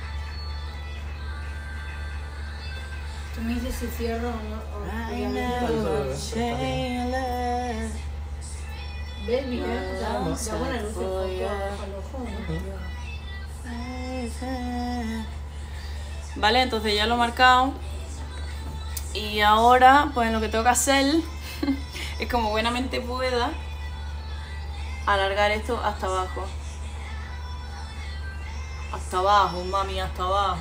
Tú me dices si cierro o no. o- obviamente. ¿Ves? Mira, da, da buena luz el foco al ojo, ¿no? Vale, entonces ya lo he marcado. Y ahora, pues lo que tengo que hacer es, como buenamente pueda, alargar esto hasta abajo. Hasta abajo, mami, hasta abajo.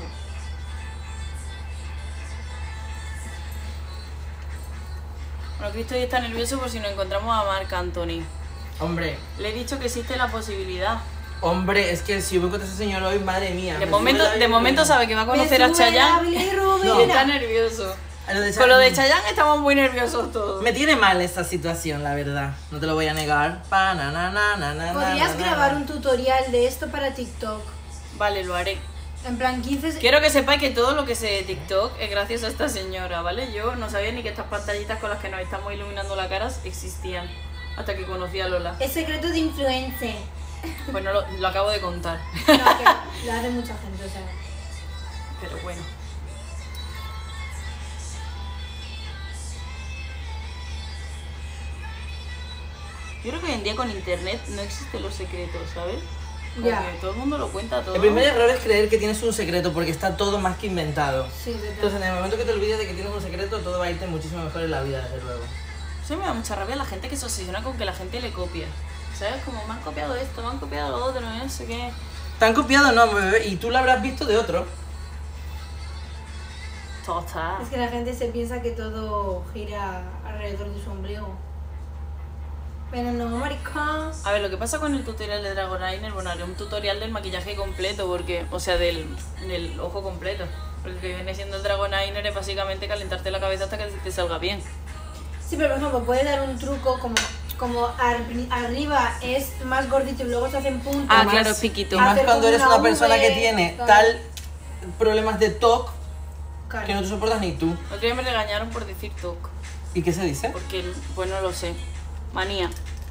Bueno, Cristo hoy está nervioso por si nos encontramos a Marc Anthony. Hombre, Le he dicho que existe la posibilidad. hombre, es que si yo me encuentro a ese señor hoy, madre mía. De me momento, sube la de momento bilirrubina. sabe que va a conocer a Me sube la Chayanne bilirrubina. y está nervioso. A lo de Con lo de Chayanne- Chayanne estamos muy nerviosos todos. Me tiene mal esta situación, la verdad. No te lo voy a negar. Pa, na, na, na, na, na, Podrías na, na, grabar na. un tutorial de esto para TikTok. Vale, lo haré. En plan quince se- Quiero que sepáis que todo lo que sé de TikTok es gracias a esta señora, ¿vale? Yo no sabía ni que estas pantallitas con las que nos estamos iluminando la cara existían hasta que conocí a Lola. Es secreto de influencer. Pues no lo, lo acabo de contar. No, que lo hace mucha gente, o sea. Pero bueno. Yo creo que hoy en día con internet no existen los secretos, ¿sabes? Como Ya. que todo el mundo lo cuenta todo. El primer error es creer que tienes un secreto porque está todo más que inventado. Sí, total. Entonces, en el momento que te olvides de que tienes un secreto, todo va a irte muchísimo mejor en la vida, desde luego. Eso me da mucha rabia la gente que se obsesiona con que la gente le copia. ¿Sabes? Como me han copiado esto, me han copiado lo otro, no sé qué. ¿Te han copiado? No, bebé, y tú lo habrás visto de otro. Total. Es que la gente se piensa que todo gira alrededor de su ombligo. Pero no, maricón. A ver, lo que pasa con el tutorial de Dragon Liner, bueno, haré un tutorial del maquillaje completo, porque, o sea, del, del ojo completo. Porque lo que viene siendo el Dragon Liner es básicamente calentarte la cabeza hasta que te salga bien. Sí, pero por ejemplo, puede dar un truco como, como ar- arriba es más gordito y luego se hacen puntos. Ah, más- claro, piquito. Y más Hacer cuando como eres una una persona V, que tiene claro. tal problemas de T O C Claro. que no te soportas ni tú. El otro día me regañaron por decir T O C, ¿Y qué se dice? porque, pues no lo sé. Manía.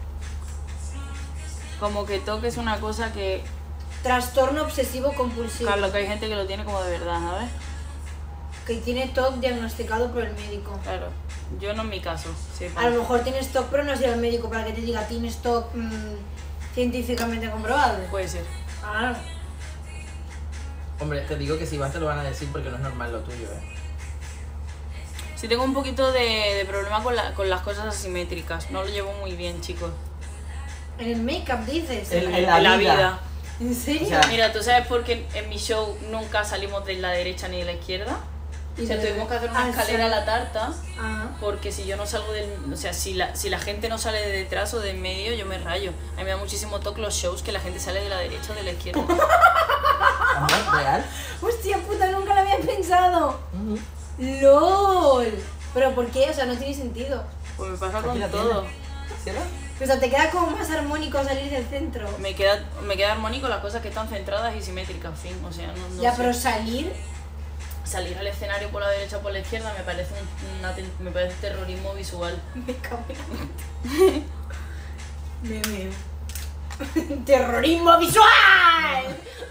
Como que T O C es una cosa que, Trastorno obsesivo compulsivo. claro, que hay gente que lo tiene como de verdad, ¿sabes? Que tiene T O C diagnosticado por el médico. Claro. Yo no en mi caso, sí. A lo mejor tienes T O C, pero no has ido al médico para que te diga tienes T O C mm, científicamente comprobado. Puede ser. Ah, Hombre, te digo que si vas te lo van a decir porque no es normal lo tuyo, ¿eh? Sí tengo un poquito de, de problema con, la, con las cosas asimétricas. No lo llevo muy bien, chicos. en el make-up dices. El- En la, vida. ¿En serio? O sea, Mira, ¿tú sabes por qué en mi show nunca salimos de la derecha ni de la izquierda? O sea, de- tuvimos que hacer una Ah, escalera a sí. la tarta, Ah. porque si yo no salgo del... O sea, si la, si la gente no sale de detrás o de en medio, yo me rayo. A mí me da muchísimo toque los shows que la gente sale de la derecha o de la izquierda. ¿Hombre, real? Hostia puta, nunca lo había pensado. Ujú. LOL. ¿Pero por qué? O sea, no tiene sentido. Pues me pasa Aquí con la todo. tienes. ¿Cierra? O sea, te queda como más armónico salir del centro. Me queda, me queda armónico las cosas que están centradas y simétricas, fin. O sea, no, no ya, sé. pero salir. Salir al escenario por la derecha o por la izquierda me parece un, una te- me parece terrorismo visual. Me cago en la- Me veo. ¡Terrorismo visual!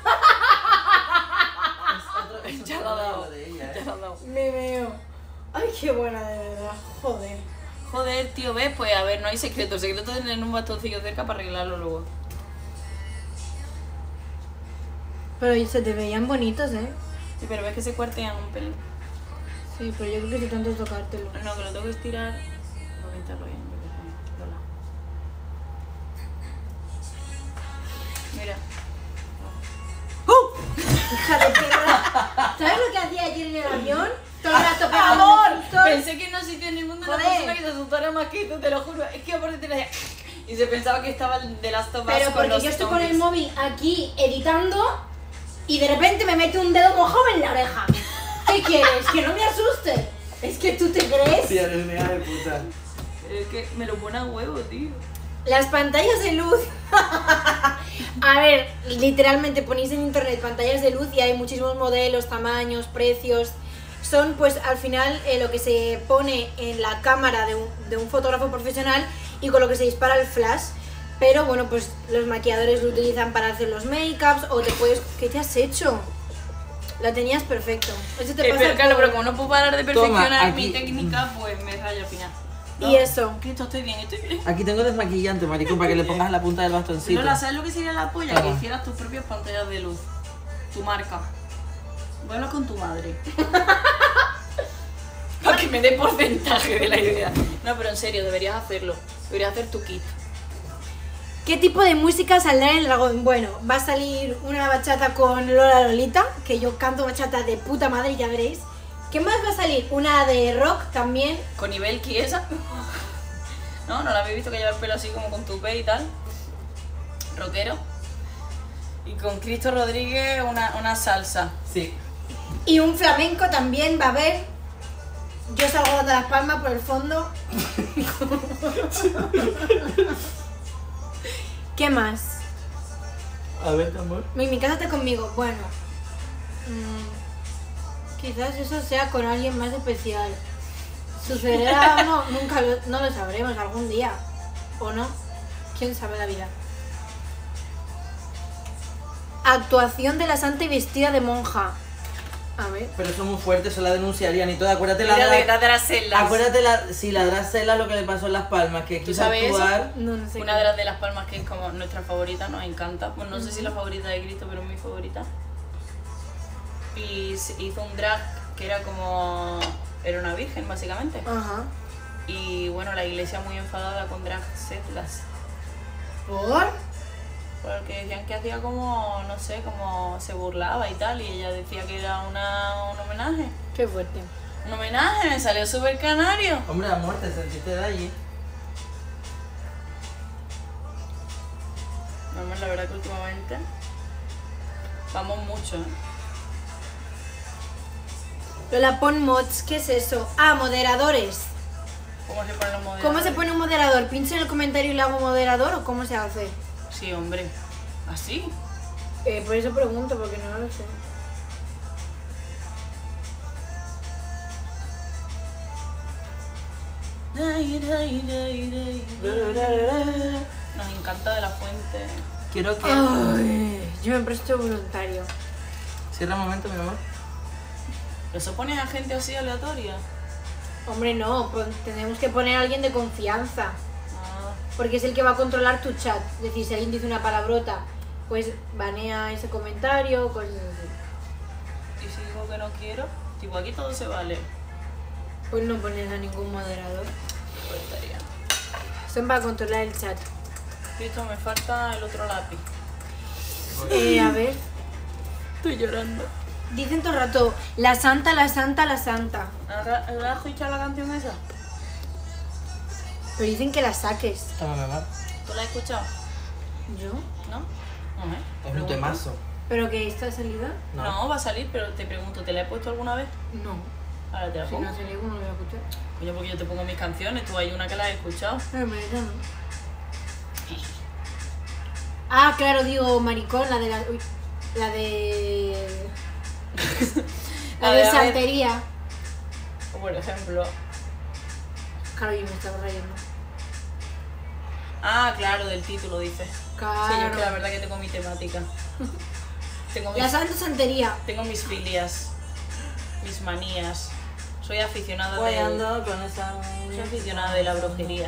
Es otro, es Ya otro lo ha dado. modelo de ella, Ya ¿eh? lo ha dado. Me veo. Ay, qué buena, de verdad. Joder. Joder, tío, ¿ves? Pues a ver, no hay secreto. El secreto es tener un bastoncillo cerca para arreglarlo luego. Pero se te veían bonitos, ¿eh? Sí, pero ves que se cuartean un pelín. Sí, pero yo creo que de tanto tocártelo. No, que lo tengo que estirar. Voy a pintarlo bien, yo qué sé. Lola. Mira. Hija de perra. ¿Sabes lo que hacía ayer en el avión? Todo el rato pegando ¡Amor! sustos. Pensé que no existía en el mundo una Joder. persona que se asustara más que tú, te lo juro. Es que aparte te la decía... Y se pensaba que estaba el de Last of Us Pero con porque los yo estoy con el zombies. móvil aquí editando y de repente me mete un dedo mojado en la oreja. ¿Qué ¿Qué quieres? ¿Que no me asuste? Es que tú te crees. Tía, eres una hija de puta. Es que me lo pone a huevo, tío. Las pantallas de luz. A ver, literalmente ponéis en internet pantallas de luz y hay muchísimos modelos, tamaños, precios. Son pues al final eh, lo que se pone en la cámara de un, de un fotógrafo profesional y con lo que se dispara el flash. Pero bueno, pues los maquilladores lo utilizan para hacer los make-ups o te puedes... ¿Qué te has hecho? La tenías perfecto. Eso te Eh, pasa pero claro, por- pero como no puedo parar de perfeccionar aquí. mi técnica, pues me rayo al final. Y eso. Cristo, estoy bien, estoy bien. Aquí tengo desmaquillante, maricón, para que le pongas en la punta del bastoncito. Lola, ¿sabes lo que sería la polla? Toma. Que hicieras tus propias pantallas de luz. Tu marca. Voy a hablar con tu madre. Para que me dé porcentaje de la idea. No, pero en serio, deberías hacerlo. Deberías hacer tu kit. ¿Qué tipo de música saldrá en el dragón? Bueno, va a salir una bachata con Lola Lolita, que yo canto bachata de puta madre, ya veréis. ¿Qué más va a salir? Una de rock también. Con nivel esa. No, no la habéis visto que lleva el pelo así como con tupé y tal. Rockero. Y con Cristo Rodríguez una, una salsa. Sí. Y un flamenco también va a haber. Yo salgo dando las palmas por el fondo. ¿Qué más? A ver, amor. Mi, mi casa está conmigo. Bueno. mm, quizás eso sea con alguien más especial. ¿Sucederá o no? Nunca lo, no lo sabremos algún día. ¿O no? ¿Quién sabe la vida? Actuación de la santa y vestida de monja. A ver. Pero eso es muy fuerte, eso la denunciarían y todo. Acuérdate la, Mira de la, de las celdas. acuérdate la, si la Dracela lo que le pasó en Las Palmas, que ¿Tú quiso sabes eso? actuar. No, no sé. Una qué. de las de Las Palmas que es como nuestra favorita, nos encanta. Pues no sé si la favorita de Cristo, pero es mi favorita. Y se hizo un drag que era como... Era una virgen, básicamente. Ajá. Y bueno, la iglesia muy enfadada con drag celdas. ¿Por? Porque decían que hacía como, no sé, como se burlaba y tal. Y ella decía que era una, un homenaje. Qué fuerte. Un homenaje, me salió súper canario. Hombre, amor, te sentiste de allí. Vamos, la verdad que últimamente vamos mucho, ¿eh? Lola, pon mods. ¿Qué es eso? Ah, moderadores. ¿Cómo se ponen los modelos? ¿Cómo se pone un moderador? ¿Pincho en el comentario y le hago moderador o cómo se hace? Sí, hombre. ¿Así? Eh, por eso pregunto, porque no lo sé. Nos encanta De La Fuente. Quiero que. Ay, yo me presto voluntario. Cierra un momento, mi amor. ¿Eso pone a gente así aleatoria? Hombre, no, pon- tenemos que poner a alguien de confianza. Ah, Porque es el que va a controlar tu chat. Es decir, si alguien dice una palabrota, pues banea ese comentario, cosas así. y si digo que no quiero, tipo aquí todo se vale. Pues no pones a ningún moderador. Pues estaría. Son para controlar el chat. Listo, me falta el otro lápiz. Eh, a ver. Estoy llorando. Dicen todo el rato, la santa, la santa, la santa. ¿Has escuchado la canción esa? Pero dicen que la saques. Toma, mi amor. ¿Tú la has escuchado? ¿Yo? ¿No? No, ¿eh? Es un Pregunto. temazo. ¿Pero que esta salida? No. No. va a salir, pero te pregunto, ¿te la he puesto alguna vez? No. Ahora te la Si pongo. no salió, ¿cómo lo voy a escuchar? Coño, porque yo te pongo mis canciones, tú hay una que la has escuchado. Pero me esa no. Ah, claro, digo, maricón, la de la... Uy, la de... la A de ver, a ver. santería. O por ejemplo. Claro, yo me estaba rayando. Ah, claro, del título dices. Claro. Sí, yo es que la verdad que tengo mi temática. Tengo mis, La santa santería. tengo mis filias, mis manías. Soy aficionada Voy de, ando con esa. soy aficionada de la brujería.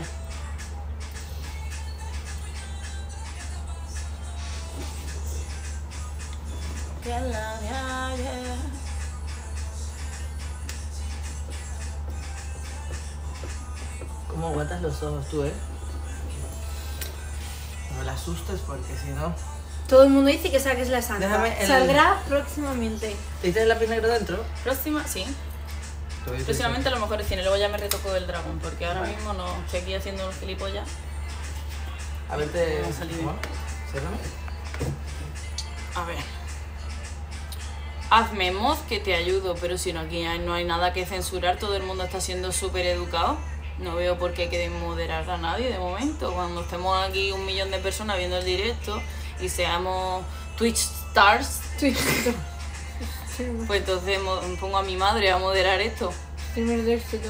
Que la de ayer. ¿Cómo aguantas los ojos tú, eh? No la asustes porque si no. Todo el mundo dice que saques la santa. Déjame el- Saldrá próximamente. ¿Te el lápiz negro dentro? Próxima, sí. Te voy a decir Próximamente a lo mejor es cine, luego ya me retoco el dragón, porque ahora mismo no estoy aquí haciendo un gilipollas. eso. A ver, te. No, salí bien. Amor, ciérrame. A ver. hazme mod que te ayudo, pero si no, aquí no hay nada que censurar, todo el mundo está siendo súper educado. No veo por qué hay que moderar a nadie de momento. Cuando estemos aquí un millón de personas viendo el directo y seamos Twitch stars, pues entonces pongo a mi madre a moderar esto. Streamer de éxito.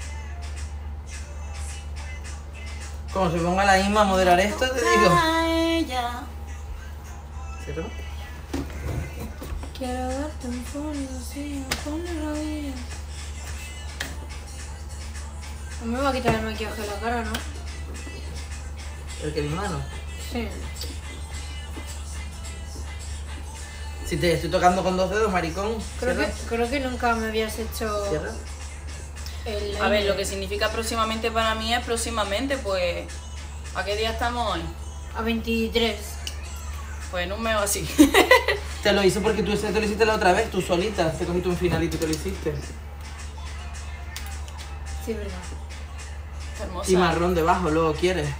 Como se ponga la Isma a moderar esto, te digo. A ella. ¿Cierto? Quiero darte un fondo así, con rodillas. No me va a quitar el maquillaje de la cara, ¿no? ¿El que mi mano? Sí. Si te estoy tocando con dos dedos, maricón. Creo que, ¿Cierra? creo que nunca me habías hecho ¿Cierra? el... A ver, lo que significa próximamente para mí es próximamente, pues... ¿A qué día estamos hoy? A veintitrés. Pues en un mes o así. Te lo hice porque tú te lo hiciste la otra vez, tú solita. Te cogiste un finalito y te lo hiciste. Sí, verdad. Está hermosa. Y marrón debajo, luego quieres.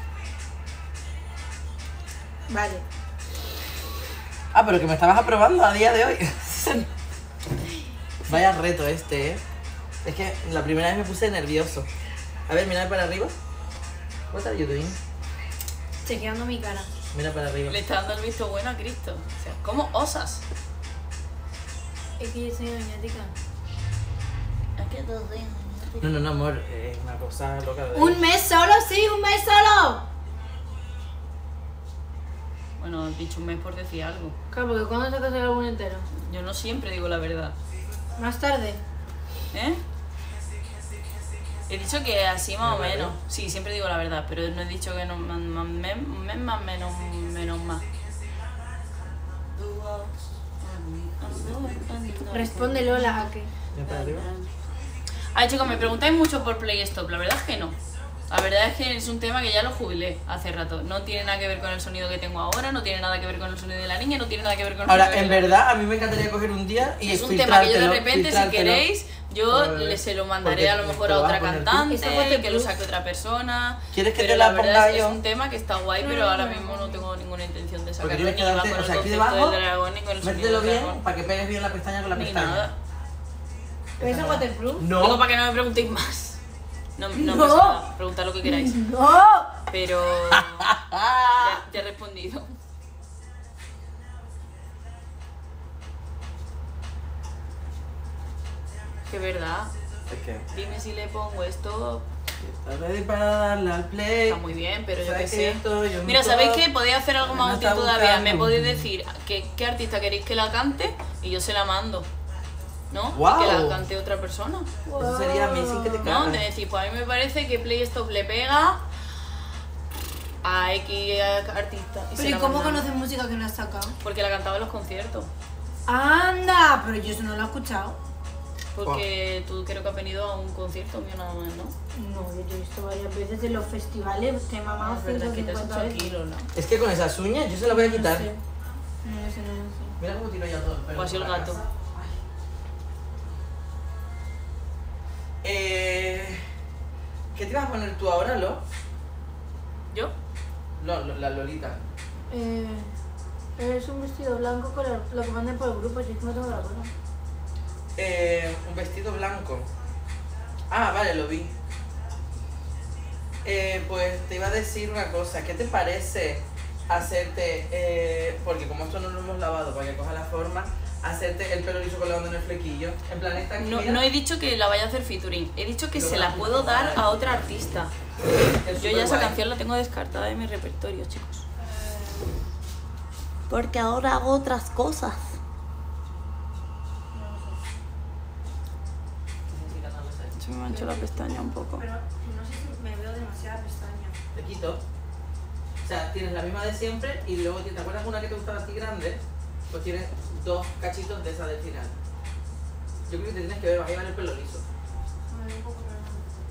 Vale. Ah, pero que me estabas aprobando a día de hoy. Vaya reto este, ¿eh? Es que la primera vez me puse nervioso. A ver, mira para arriba. What are you doing? Chequeando mi cara. Mira para arriba. Le está dando el visto bueno a Cristo. O sea, ¿cómo osas? Es que yo soy maniática. Es que todo bien. No, no, no, amor. Es una cosa loca de... ¡Un mes solo! ¡Sí, un mes solo! Bueno, he dicho un mes por decir algo. Claro, porque ¿cuándo sacas el álbum entero? Yo no siempre digo la verdad. Más tarde. ¿Eh? He dicho que así más o menos. Sí, siempre digo la verdad, pero no he dicho que no más, más, mes, mes más menos, menos más. Responde Lola a qué. Mira para arriba. Ay, chicos, me preguntáis mucho por Play Stop. La verdad es que no. La verdad es que es un tema que ya lo jubilé hace rato. No tiene nada que ver con el sonido que tengo ahora, no tiene nada que ver con el sonido de la niña, no tiene nada que ver con el Ahora, sonido en de la- verdad, a mí me encantaría coger un día y Es un tema que yo de filtrártelo, repente, si filtrártelo. queréis, yo Joder. le se lo mandaré Porque a lo te mejor lo a vas a otra poner tú. cantante, Eso fue de que lo plus. saque otra persona. ¿Quieres que pero te la verdad ponga es, yo? es un tema que está guay, pero ahora mismo no tengo ninguna intención de sacarlo. tienes Ni que va darte- con o el sea, aquí concepto debajo, del dragón, ni con el sonido Métetelo del bien dragón. para que pegues bien la pestaña con la Ni pestaña. nada. ¿Es waterproof? No. Digo para que no me preguntéis más. No, no, No. pasa nada, preguntad lo que queráis. ¡No! Pero ya, ya he respondido. Que verdad. Es que Dime si le pongo esto. está ready para darle al play. Está muy bien, pero yo ¿Sabes qué que sé. esto, yo Mira, me ¿sabéis toco? qué? Podéis hacer algo Me más útil está todavía. Me gustando. podéis decir qué, qué artista queréis que la cante y yo se la mando. ¿No? Guau. Y que la cante otra persona. Eso sería amazing que te ¿No? cagas. De decir, pues a mí me parece que Play Stop le pega a X artista. Y se Pero ¿y la cómo mandamos. conoces música que no has sacado? Porque la cantaba en los conciertos. ¡Anda! Pero yo eso no lo he escuchado. Porque tú creo que has venido a un concierto mío nada más, ¿no? No, yo te he visto varias veces en los festivales, te he mamado Es verdad que te has ciento cincuenta hecho veces. kilos, ¿no? Es que con esas uñas yo se las voy a quitar. No sé. No lo sé, no lo sé. Mira cómo tiro ya todo el pelo. O así el por la gato. casa. Ay. Eh, ¿Qué te vas a poner tú ahora, Lo? ¿Yo? Lo, Lo- la Lolita. Eh, es un vestido blanco con la- lo que mandan por el grupo, si es que no tengo la cosa. Eh, un vestido blanco. Ah, vale, lo vi. Eh, pues te iba a decir una cosa. ¿Qué te parece hacerte, eh, porque como esto no lo hemos lavado para que coja la forma, hacerte el pelo liso colgando en el flequillo? En plan, esta aquí, No, mira, no he dicho que la vaya a hacer featuring, he dicho que Lo se vas la a puedo hacer. dar a otra artista. es Yo ya esa superguay. canción la tengo descartada de mi repertorio, chicos. Porque ahora hago otras cosas. Se me manchó la pestaña un poco. Pero no sé si me veo demasiada pestaña. Te quito. O sea, tienes la misma de siempre y luego, ¿te acuerdas una que te gustaba a ti grande? Pues tienes dos cachitos de esa del final. Yo creo que te tienes que ver, vas a llevar el pelo liso. Me veo un poco raro.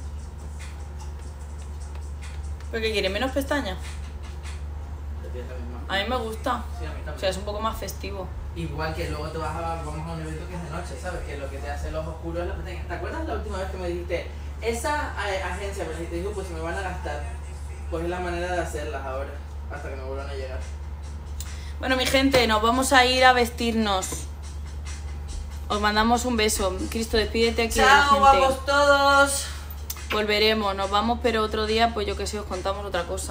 ¿Pero qué quiere? ¿Menos pestañas? Te tienes la misma. A mí me gusta. Sí, a mí O también. sea, es un poco más festivo. Igual que luego te vas a, vamos a un evento que es de noche, ¿sabes? Que lo que te hace los oscuros es la pestaña. ¿Te acuerdas la última vez que me dijiste, esa eh, agencia, me dijiste, digo, pues se me van a gastar? Pues es la manera de hacerlas ahora, hasta que me vuelvan a llegar. Bueno, mi gente, nos vamos a ir a vestirnos. Os mandamos un beso. Cristo, despídete aquí de la Chao, gente. guapos todos. Volveremos, nos vamos, pero otro día, pues yo que sé, os contamos otra cosa.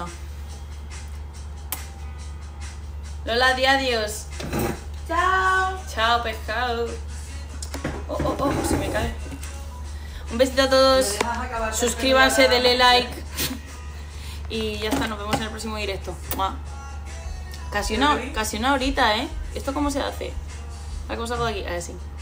Lola, di adiós. Chao. Chao, pescado. Oh, oh, oh, se me cae. Un besito a ¿Me todos. dejas acabar de Suscríbanse, terminar la denle noche? like. Y ya está, nos vemos en el próximo directo. ¡Mua! Casi una, casi una horita, ¿eh? ¿Esto cómo se hace? ¿Cómo salgo de aquí? Así.